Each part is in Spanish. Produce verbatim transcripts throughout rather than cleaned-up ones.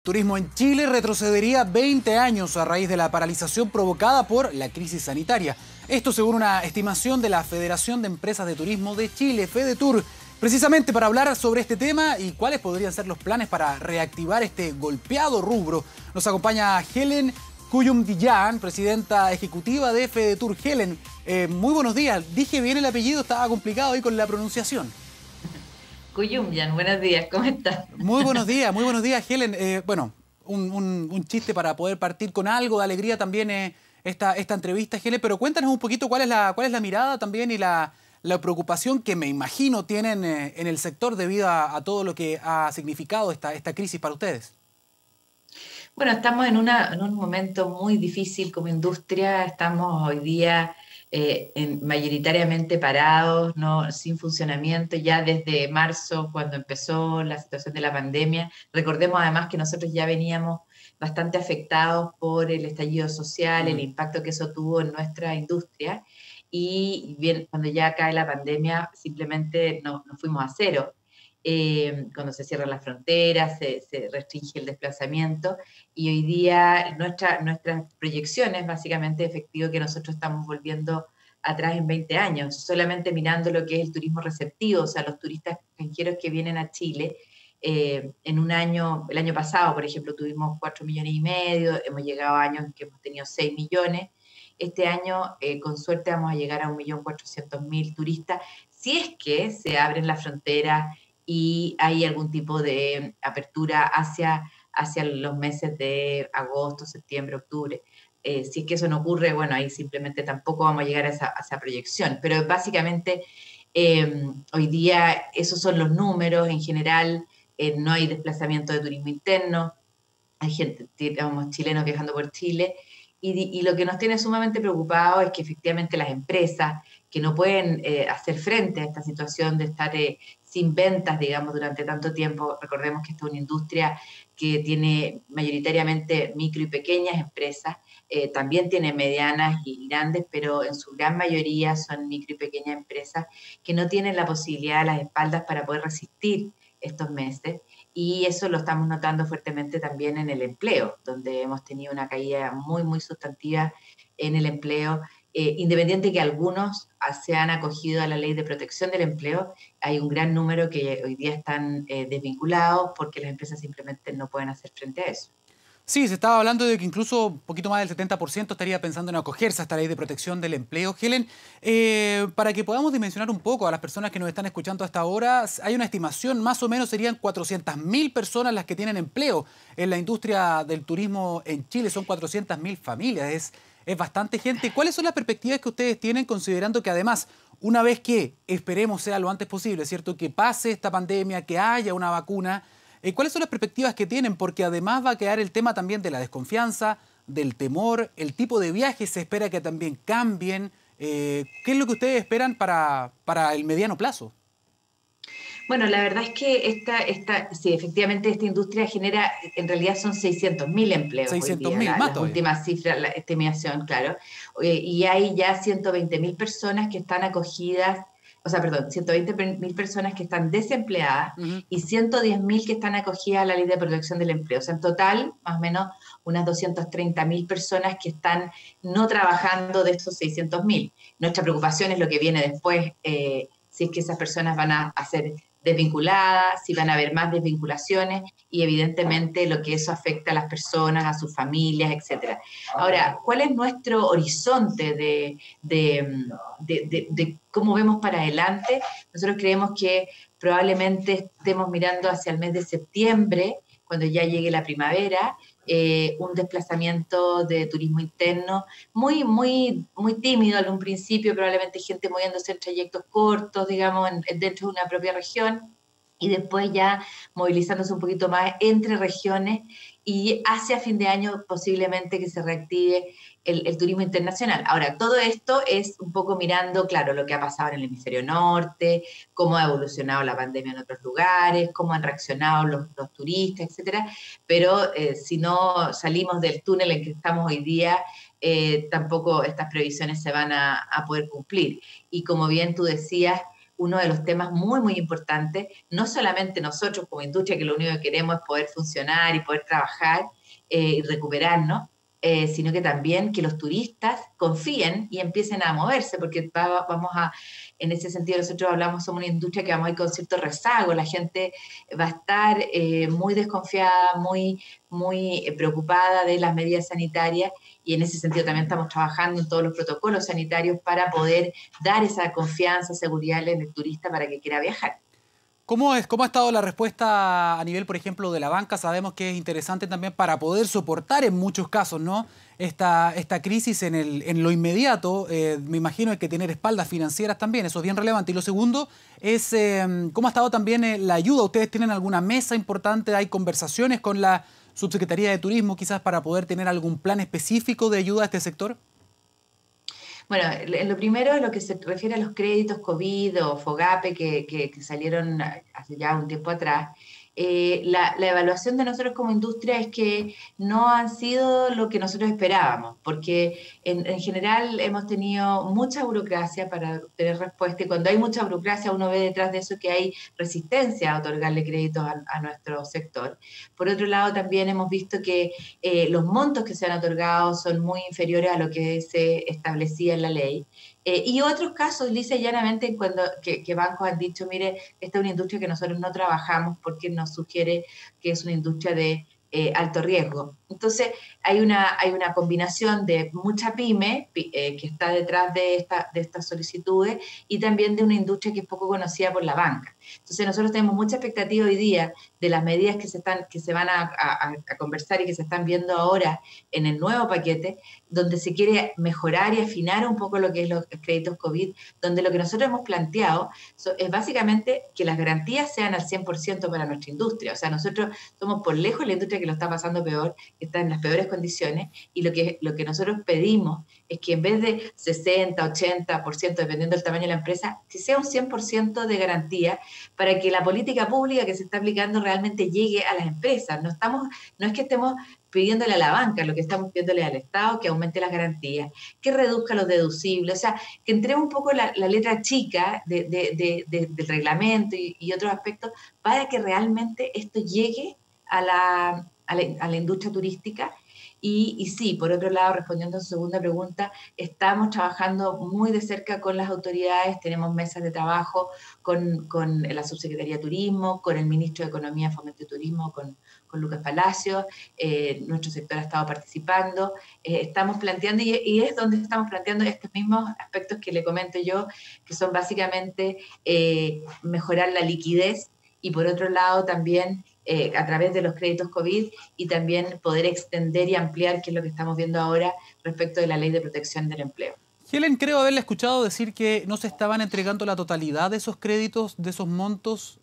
Turismo en Chile retrocedería veinte años a raíz de la paralización provocada por la crisis sanitaria. Esto según una estimación de la Federación de Empresas de Turismo de Chile, FEDETUR. Precisamente para hablar sobre este tema y cuáles podrían ser los planes para reactivar este golpeado rubro, nos acompaña Helen Kuyumdillan, presidenta ejecutiva de FEDETUR. Helen, eh, muy buenos días. Dije bien el apellido, estaba complicado ahí con la pronunciación. Kuyumdillan, buenos días, ¿cómo estás? Muy buenos días, muy buenos días, Helen. Eh, bueno, un, un, un chiste para poder partir con algo de alegría también eh, esta, esta entrevista, Helen, pero cuéntanos un poquito cuál es la, cuál es la mirada también y la, la preocupación que me imagino tienen eh, en el sector debido a, a todo lo que ha significado esta, esta crisis para ustedes. Bueno, estamos en, una, en un momento muy difícil como industria, estamos hoy día eh, en, mayoritariamente parados, ¿no? Sin funcionamiento, ya desde marzo, cuando empezó la situación de la pandemia. Recordemos además que nosotros ya veníamos bastante afectados por el estallido social, el Mm. impacto que eso tuvo en nuestra industria, y bien, cuando ya cae la pandemia simplemente nos, nos fuimos a cero. Eh, cuando se cierran las fronteras, se, se restringe el desplazamiento, y hoy día nuestra, nuestras proyecciones, básicamente efectivo que nosotros estamos volviendo atrás en veinte años, solamente mirando lo que es el turismo receptivo, o sea, los turistas extranjeros que vienen a Chile. Eh, en un año, el año pasado, por ejemplo, tuvimos cuatro millones y medio, hemos llegado a años en que hemos tenido seis millones. Este año, eh, con suerte, vamos a llegar a un millón cuatrocientos mil turistas, si es que se abren las fronteras y hay algún tipo de apertura hacia, hacia los meses de agosto, septiembre, octubre. Eh, si es que eso no ocurre, bueno, ahí simplemente tampoco vamos a llegar a esa, a esa proyección. Pero básicamente, eh, hoy día esos son los números. En general, eh, no hay desplazamiento de turismo interno, hay gente, digamos, chilenos viajando por Chile, y, y lo que nos tiene sumamente preocupados es que efectivamente las empresas que no pueden eh, hacer frente a esta situación de estar eh, sin ventas, digamos, durante tanto tiempo. Recordemos que esta es una industria que tiene mayoritariamente micro y pequeñas empresas, eh, también tiene medianas y grandes, pero en su gran mayoría son micro y pequeñas empresas que no tienen la posibilidad a las espaldas para poder resistir estos meses. Y eso lo estamos notando fuertemente también en el empleo, donde hemos tenido una caída muy, muy sustantiva en el empleo. Eh, independiente que algunos se han acogido a la ley de protección del empleo, hay un gran número que hoy día están eh, desvinculados porque las empresas simplemente no pueden hacer frente a eso. Sí, se estaba hablando de que incluso un poquito más del setenta por ciento estaría pensando en acogerse a esta ley de protección del empleo. Helen, eh, para que podamos dimensionar un poco a las personas que nos están escuchando hasta ahora, hay una estimación, más o menos serían cuatrocientas mil personas las que tienen empleo en la industria del turismo en Chile, son cuatrocientas mil familias, es, es bastante gente. ¿Cuáles son las perspectivas que ustedes tienen considerando que además, una vez que esperemos sea lo antes posible, ¿cierto?, que pase esta pandemia, que haya una vacuna? Eh, ¿Cuáles son las perspectivas que tienen? Porque además va a quedar el tema también de la desconfianza, del temor, el tipo de viajes se espera que también cambien. Eh, ¿qué es lo que ustedes esperan para, para el mediano plazo? Bueno, la verdad es que esta, esta, sí, efectivamente esta industria genera, en realidad son seiscientos mil empleos hoy seiscientos día, mil, la, más las todavía. últimas cifras, la estimación, claro, eh, y hay ya ciento veinte mil personas que están acogidas, o sea, perdón, ciento veinte mil personas que están desempleadas Ujú. y ciento diez mil que están acogidas a la ley de protección del empleo. O sea, en total, más o menos unas doscientas treinta mil personas que están no trabajando de estos seiscientos mil. Nuestra preocupación es lo que viene después, eh, si es que esas personas van a hacer desvinculadas, si van a haber más desvinculaciones y evidentemente lo que eso afecta a las personas, a sus familias, etcétera. Ahora, ¿cuál es nuestro horizonte de, de, de, de, de cómo vemos para adelante? Nosotros creemos que probablemente estemos mirando hacia el mes de septiembre, cuando ya llegue la primavera, eh, un desplazamiento de turismo interno muy, muy, muy tímido en un principio, probablemente gente moviéndose en trayectos cortos, digamos, en, dentro de una propia región, y después ya movilizándose un poquito más entre regiones, y hacia fin de año posiblemente que se reactive el, el turismo internacional. Ahora, todo esto es un poco mirando, claro, lo que ha pasado en el hemisferio norte, cómo ha evolucionado la pandemia en otros lugares, cómo han reaccionado los, los turistas, etcétera. Pero eh, si no salimos del túnel en que estamos hoy día, eh, tampoco estas previsiones se van a, a poder cumplir. Y como bien tú decías, uno de los temas muy, muy importantes, no solamente nosotros como industria, que lo único que queremos es poder funcionar y poder trabajar eh, y recuperarnos, eh, sino que también que los turistas confíen y empiecen a moverse, porque va, vamos a, en ese sentido nosotros hablamos, somos una industria que vamos a ir con cierto rezago, la gente va a estar eh, muy desconfiada, muy, muy preocupada de las medidas sanitarias, y en ese sentido también estamos trabajando en todos los protocolos sanitarios para poder dar esa confianza, seguridad en el turista para que quiera viajar. ¿Cómo es, cómo ha estado la respuesta a nivel, por ejemplo, de la banca? Sabemos que es interesante también para poder soportar en muchos casos, ¿no? Esta, esta crisis en, el, en lo inmediato. Eh, me imagino hay que tener espaldas financieras también, eso es bien relevante. Y lo segundo es eh, cómo ha estado también eh, la ayuda. ¿Ustedes tienen alguna mesa importante? ¿Hay conversaciones con la Subsecretaría de Turismo quizás para poder tener algún plan específico de ayuda a este sector? Bueno, en lo primero, en lo que se refiere a los créditos COVID o FOGAPE que, que, que salieron hace ya un tiempo atrás, eh, la, la evaluación de nosotros como industria es que no han sido lo que nosotros esperábamos, porque en, en general hemos tenido mucha burocracia para tener respuesta, y cuando hay mucha burocracia uno ve detrás de eso que hay resistencia a otorgarle créditos a, a nuestro sector. Por otro lado, también hemos visto que eh, los montos que se han otorgado son muy inferiores a lo que se establecía en la ley. Eh, y otros casos, lisa y llanamente, cuando, que, que bancos han dicho, mire, esta es una industria que nosotros no trabajamos porque nos sugiere que es una industria de eh, alto riesgo. Entonces, hay una, hay una combinación de mucha pyme eh, que está detrás de, esta, de estas solicitudes, y también de una industria que es poco conocida por la banca. Entonces, nosotros tenemos mucha expectativa hoy día de las medidas que se, están, que se van a, a, a conversar y que se están viendo ahora en el nuevo paquete, donde se quiere mejorar y afinar un poco lo que es los créditos COVID, donde lo que nosotros hemos planteado es básicamente que las garantías sean al cien por ciento para nuestra industria. O sea, nosotros somos por lejos la industria que lo está pasando peor, que está en las peores condiciones, y lo que, lo que nosotros pedimos es que en vez de sesenta, ochenta por ciento, dependiendo del tamaño de la empresa, que sea un cien por ciento de garantía, para que la política pública que se está aplicando realmente llegue a las empresas. No, estamos, no es que estemos pidiéndole a la banca, lo que estamos pidiéndole al Estado, que aumente las garantías, que reduzca los deducibles, o sea, que entremos un poco la, la letra chica de, de, de, de, del reglamento y, y otros aspectos, para que realmente esto llegue a la, a la, a la industria turística. Y, y sí, por otro lado, respondiendo a su segunda pregunta, estamos trabajando muy de cerca con las autoridades, tenemos mesas de trabajo con, con la Subsecretaría de Turismo, con el Ministro de Economía, Fomento y Turismo, con, con Lucas Palacios, eh, nuestro sector ha estado participando, eh, estamos planteando, y, y es donde estamos planteando estos mismos aspectos que le comento yo, que son básicamente eh, mejorar la liquidez, y por otro lado también eh, a través de los créditos COVID, y también poder extender y ampliar, que es lo que estamos viendo ahora respecto de la Ley de Protección del Empleo. Helen, creo haberle escuchado decir que no se estaban entregando la totalidad de esos créditos, de esos montos.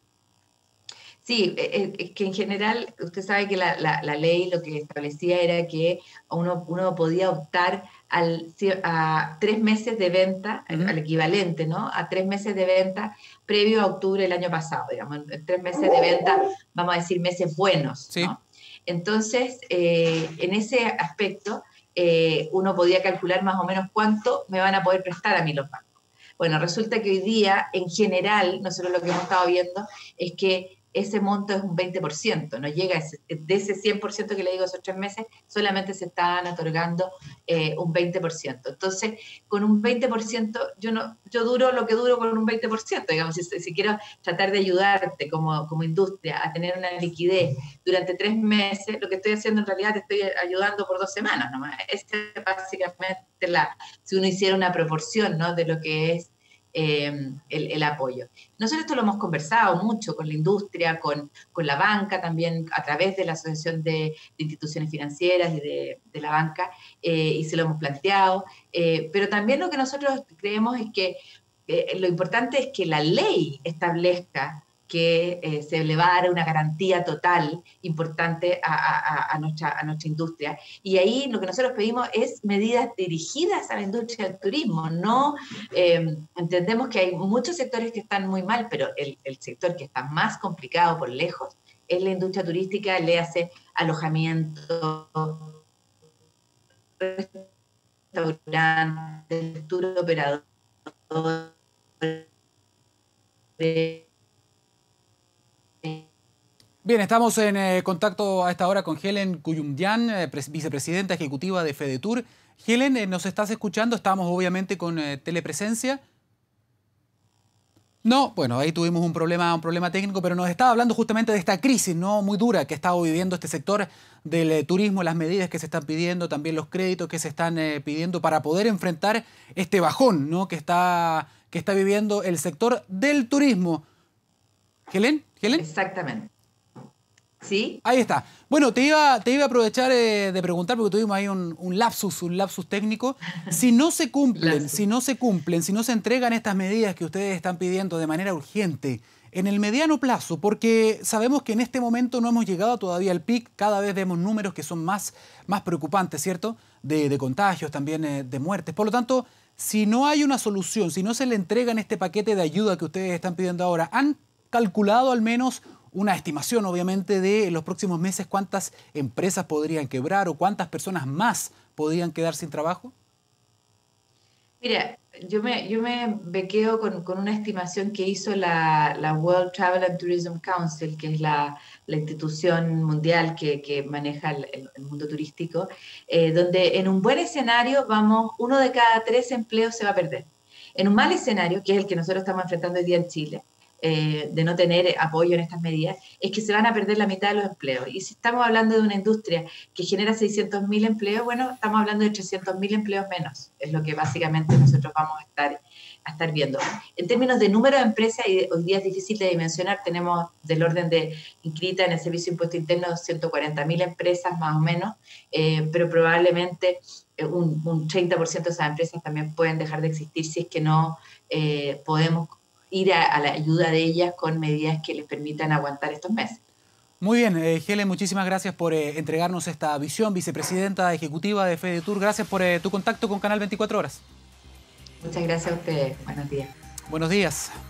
Sí, es eh, que en general usted sabe que la, la, la ley lo que establecía era que uno, uno podía optar al, a tres meses de venta, Uh-huh. al equivalente, ¿no? A tres meses de venta previo a octubre del año pasado, digamos, tres meses de venta, vamos a decir meses buenos, Sí. ¿no? Entonces, eh, en ese aspecto, eh, uno podía calcular más o menos cuánto me van a poder prestar a mí los bancos. Bueno, resulta que hoy día, en general, nosotros lo que hemos estado viendo es que ese monto es un veinte por ciento, no llega a ese, de ese cien por ciento que le digo esos tres meses, solamente se estaban otorgando eh, un veinte por ciento. Entonces, con un veinte por ciento, yo, no, yo duro lo que duro con un veinte por ciento, digamos, si, si quiero tratar de ayudarte como, como industria a tener una liquidez durante tres meses, lo que estoy haciendo en realidad te estoy ayudando por dos semanas nomás. Esa es básicamente la, si uno hiciera una proporción, ¿no?, de lo que es Eh, el, el apoyo. Nosotros esto lo hemos conversado mucho con la industria, con, con la banca también, a través de la Asociación de, de Instituciones Financieras y de, de la banca, eh, y se lo hemos planteado, eh, pero también lo que nosotros creemos es que eh, lo importante es que la ley establezca que eh, se le va a dar una garantía total importante a, a, a, nuestra, a nuestra industria. Y ahí lo que nosotros pedimos es medidas dirigidas a la industria del turismo. No eh, entendemos que hay muchos sectores que están muy mal, pero el, el sector que está más complicado por lejos es la industria turística, le hace alojamiento, restaurantes, tour operador, Bien, estamos en eh, contacto a esta hora con Helen Kuyumyan, eh, vicepresidenta ejecutiva de FEDETUR. Helen, eh, ¿nos estás escuchando? Estamos obviamente con eh, telepresencia. No, bueno, ahí tuvimos un problema, un problema técnico, pero nos estaba hablando justamente de esta crisis, ¿no?, muy dura que ha estado viviendo este sector del eh, turismo, las medidas que se están pidiendo, también los créditos que se están eh, pidiendo para poder enfrentar este bajón, ¿no?, que está, que está viviendo el sector del turismo. ¿Helen? ¿Helen? Exactamente. ¿Sí? Ahí está. Bueno, te iba, te iba a aprovechar eh, de preguntar, porque tuvimos ahí un, un lapsus, un lapsus técnico. Si no se cumplen, si no se cumplen, si no se entregan estas medidas que ustedes están pidiendo de manera urgente, en el mediano plazo, porque sabemos que en este momento no hemos llegado todavía al pic, cada vez vemos números que son más, más preocupantes, ¿cierto? De, de contagios, también eh, de muertes. Por lo tanto, si no hay una solución, si no se le entregan este paquete de ayuda que ustedes están pidiendo ahora, ¿han calculado al menos una estimación, obviamente, de los próximos meses cuántas empresas podrían quebrar o cuántas personas más podrían quedar sin trabajo? Mira, yo me, yo me bequeo con, con una estimación que hizo la, la World Travel and Tourism Council, que es la, la institución mundial que, que maneja el, el mundo turístico, eh, donde en un buen escenario vamos, uno de cada tres empleos se va a perder. En un mal escenario, que es el que nosotros estamos enfrentando hoy día en Chile, Eh, de no tener apoyo en estas medidas, es que se van a perder la mitad de los empleos. Y si estamos hablando de una industria que genera seiscientos mil empleos, bueno, estamos hablando de trescientos mil empleos menos, es lo que básicamente nosotros vamos a estar, a estar viendo. En términos de número de empresas, y hoy día es difícil de dimensionar, tenemos del orden de inscritas en el Servicio de Impuesto Interno ciento cuarenta mil empresas más o menos, eh, pero probablemente un, un treinta por ciento de esas empresas también pueden dejar de existir si es que no eh, podemos ir a, a la ayuda de ellas con medidas que les permitan aguantar estos meses. Muy bien, eh, Helen, muchísimas gracias por eh, entregarnos esta visión, vicepresidenta ejecutiva de FEDETUR. Gracias por eh, tu contacto con Canal veinticuatro Horas. Muchas gracias a ustedes. Buenos días. Buenos días.